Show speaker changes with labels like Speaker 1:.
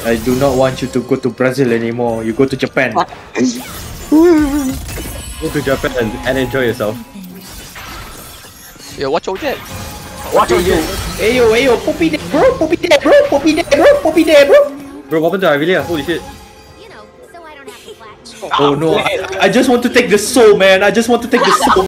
Speaker 1: I do not want you to go to Brazil anymore. You go to Japan.
Speaker 2: Go to Japan and enjoy yourself.
Speaker 3: Yo, watch your jet.
Speaker 2: Watch out, yo.
Speaker 1: Ayo, Poppy there, bro. Poppy there, bro. Poppy there, bro. Poppy there, bro.
Speaker 2: Bro, what happened to Avilia? Holy shit.
Speaker 4: You know, so I don't have to flash.
Speaker 1: Oh no, I just want to take the soul, man. I just want to take the soul.